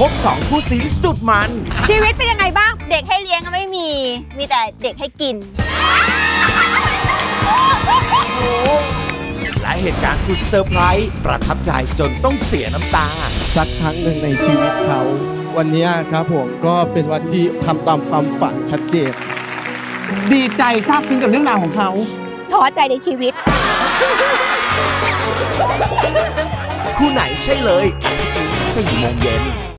บ2คู่ซีสุดมันชีวิตเป็นยังไงบ้างเด็กให้เลี้ยงก็ไม่มีแต่เด็กให้กินและเหตุการณ์สุดเซอร์ไพรส์ประทับใจจนต้องเสียน้ำตาสักครั้งหนึ่งในชีวิตเขาวันนี้ครับผมก็เป็นวันที่ทำตามความฝันชัดเจนดีใจซาบซึ้งกับเรื่องราวของเขาท้อใจในชีวิตคู่ไหนใช่เลยอาทิตย์นี้4 โมงเย็น